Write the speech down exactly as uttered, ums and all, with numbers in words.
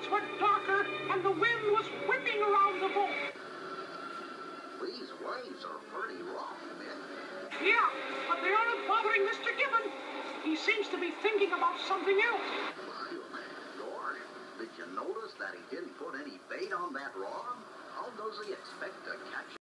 nights were darker and the wind was whipping around the boat. These waves are pretty rough, Mick. Yeah, but they aren't bothering Mister Gibbon. He seems to be thinking about something else. Gosh, did you notice that he didn't put any bait on that rod? How does he expect to catch